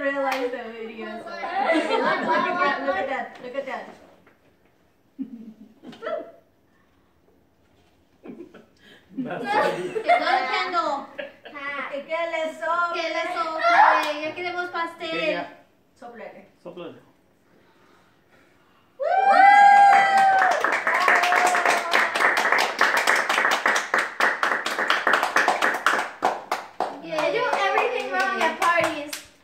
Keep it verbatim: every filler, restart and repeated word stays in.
realize the video. So. Okay, look, look at that, look at that, look at that. Que todo el candle. Que le sople. Que le sople. Ya queremos pastel. Soplele. Soplele. Ellos,